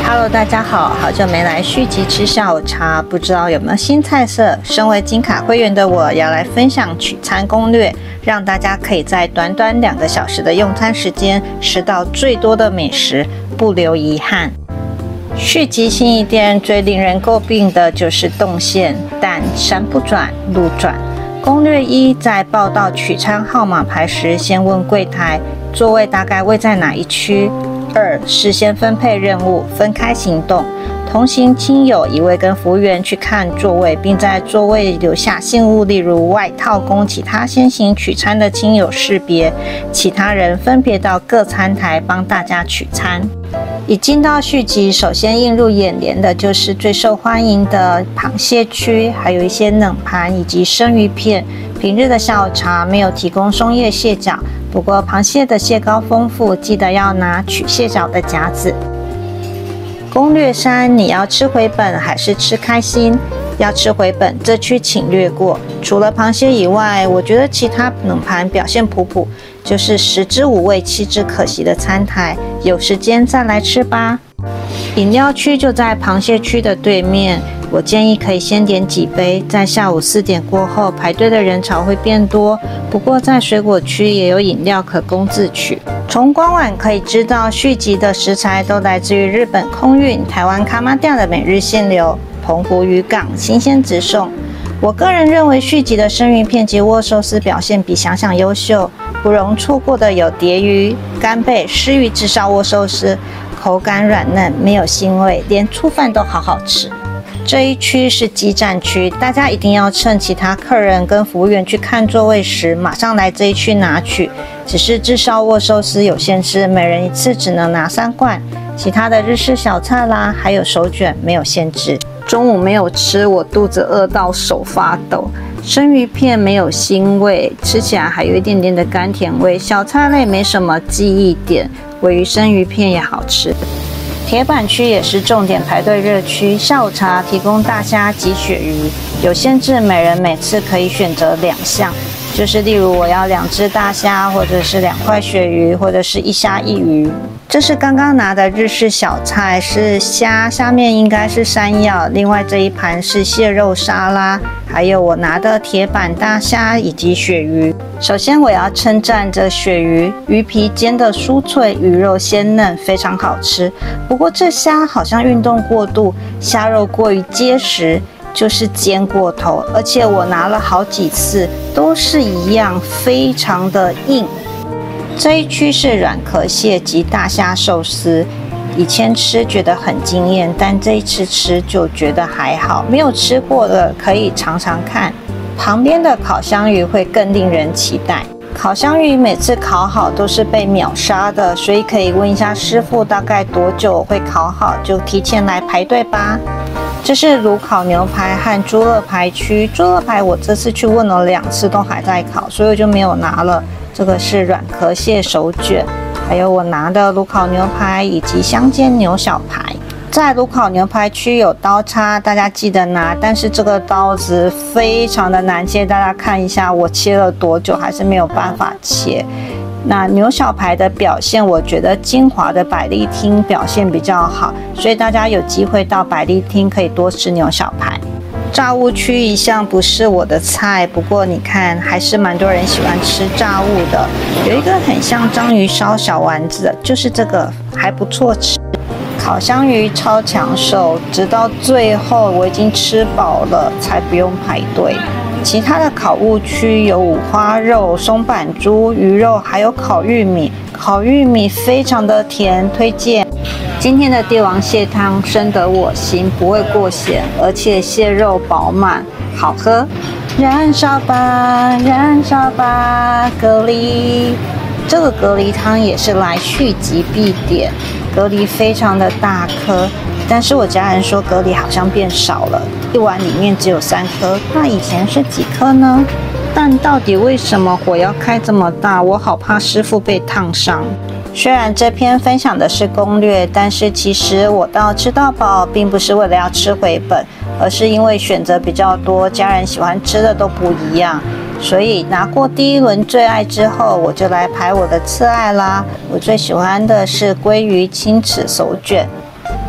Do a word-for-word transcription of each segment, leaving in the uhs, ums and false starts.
Hello， 大家好，好久没来续集吃下午茶，不知道有没有新菜色？身为金卡会员的我，要来分享取餐攻略，让大家可以在短短两个小时的用餐时间，吃到最多的美食，不留遗憾。续集新一店最令人诟病的就是动线，但山不转路转。攻略一：在报到取餐号码牌时，先问柜台座位大概位在哪一区。二、事先分配任务，分开行动。同行亲友一位跟服务员去看座位，并在座位留下信物，例如外套，供其他先行取餐的亲友识别。其他人分别到各餐台帮大家取餐。一进到续集，首先映入眼帘的就是最受欢迎的螃蟹区，还有一些冷盘以及生鱼片。平日的下午茶没有提供松叶蟹脚，不过螃蟹的蟹膏丰富，记得要拿取蟹脚的夹子。攻略三：你要吃回本还是吃开心？要吃回本，这区请略过。除了螃蟹以外，我觉得其他冷盘表现普普，就是食之无味，弃之可惜的餐台。有时间再来吃吧。饮料区就在螃蟹区的对面，我建议可以先点几杯，在下午四点过后排队的人潮会变多。不过在水果区也有饮料可供自取。从官网可以知道，续集的食材都来自于日本空运、台湾卡玛店的每日限流、澎湖渔港新鲜直送。我个人认为续集的生鱼片及握寿司表现比想想优秀，不容错过的有蝶鱼、干贝、狮鱼炙烧握寿司，口感软嫩，没有腥味，连粗饭都好好吃。这一区是基站区，大家一定要趁其他客人跟服务员去看座位时，马上来这一区拿取。只是炙烧握寿司有限制，每人一次只能拿三罐，其他的日式小菜啦，还有手卷没有限制。中午没有吃，我肚子饿到手发抖。生鱼片没有腥味，吃起来还有一点点的甘甜味。小菜类没什么记忆点，鲔鱼生鱼片也好吃。铁板区也是重点排队热区，下午茶提供大虾及鳕鱼，有限制，每人每次可以选择两项，就是例如我要两只大虾，或者是两块鳕鱼，或者是一虾一鱼。这是刚刚拿的日式小菜，是虾，下面应该是山药，另外这一盘是蟹肉沙拉，还有我拿的铁板大虾以及鳕鱼。首先我要称赞这鳕鱼，鱼皮煎得酥脆，鱼肉鲜嫩，非常好吃。不过这虾好像运动过度，虾肉过于结实，就是煎过头，而且我拿了好几次，都是一样，非常的硬。这一区是软壳蟹及大虾寿司，以前吃觉得很惊艳，但这一次吃就觉得还好，没有吃过的可以尝尝看。旁边的烤香鱼会更令人期待。烤香鱼每次烤好都是被秒杀的，所以可以问一下师傅大概多久会烤好，就提前来排队吧。这是炉烤牛排和猪肋排区，猪肋排我这次去问了两次都还在烤，所以我就没有拿了。这个是软壳蟹手卷，还有我拿的炉烤牛排以及香煎牛小排。在炉烤牛排区有刀叉，大家记得拿，但是这个刀子非常的难切，大家看一下我切了多久还是没有办法切。那牛小排的表现，我觉得金华的百丽厅表现比较好，所以大家有机会到百丽厅可以多吃牛小排。炸物区一向不是我的菜，不过你看还是蛮多人喜欢吃炸物的。有一个很像章鱼烧小丸子的，就是这个还不错吃。烤香鱼超抢手，直到最后我已经吃饱了才不用排队。其他的烤物区有五花肉、松板猪、鱼肉，还有烤玉米。烤玉米非常的甜，推荐。今天的帝王蟹汤深得我心，不会过咸，而且蟹肉饱满，好喝。燃烧吧，燃烧吧，蛤蜊。这个蛤蜊汤也是来续集必点，蛤蜊非常的大颗，但是我家人说蛤蜊好像变少了，一碗里面只有三颗，那以前是几颗呢？但到底为什么火要开这么大？我好怕师傅被烫伤。虽然这篇分享的是攻略，但是其实我到吃到饱并不是为了要吃回本，而是因为选择比较多，家人喜欢吃的都不一样。所以拿过第一轮最爱之后，我就来排我的次爱啦。我最喜欢的是鲑鱼青齿手卷，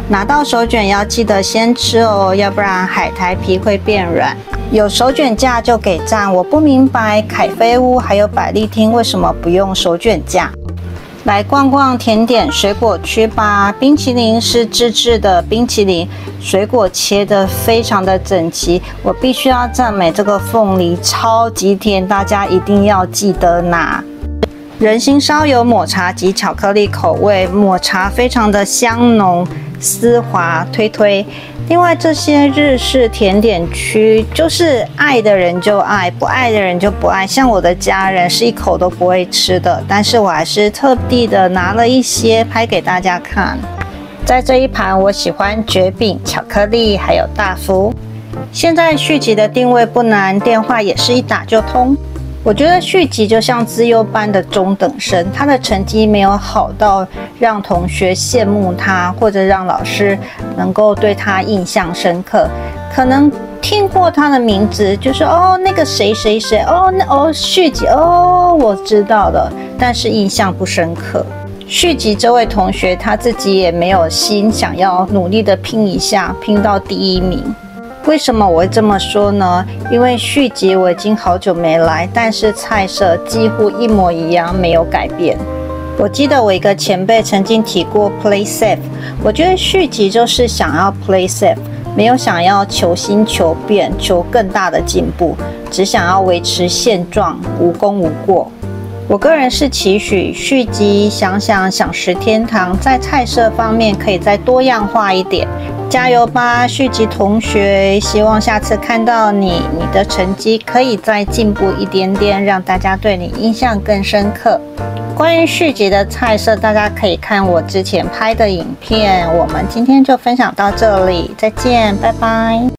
拿到手卷要记得先吃哦，要不然海苔皮会变软。有手卷架就给赞，我不明白凯菲屋还有百丽厅为什么不用手卷架。来逛逛甜点水果区吧，冰淇淋是自制的冰淇淋，水果切得非常的整齐。我必须要赞美这个凤梨超级甜，大家一定要记得拿。人心烧有抹茶及巧克力口味，抹茶非常的香浓丝滑，推推。另外这些日式甜点区，就是爱的人就爱，不爱的人就不爱。像我的家人是一口都不会吃的，但是我还是特地的拿了一些拍给大家看。在这一盘，我喜欢蕨饼、巧克力还有大福。现在续集的定位不难，电话也是一打就通。我觉得续集就像资优班的中等生，他的成绩没有好到让同学羡慕他，或者让老师能够对他印象深刻。可能听过他的名字，就是哦那个谁谁谁，哦那哦续集哦我知道了，但是印象不深刻。续集这位同学他自己也没有心想要努力的拼一下，拼到第一名。为什么我会这么说呢？因为续集我已经好久没来，但是菜色几乎一模一样，没有改变。我记得我一个前辈曾经提过 play safe， 我觉得续集就是想要 play safe， 没有想要求新求变，求更大的进步，只想要维持现状，无功无过。我个人是期许续集想想享食天堂在菜色方面可以再多样化一点。加油吧，续集同学！希望下次看到你，你的成绩可以再进步一点点，让大家对你印象更深刻。关于续集的菜色，大家可以看我之前拍的影片。我们今天就分享到这里，再见，拜拜。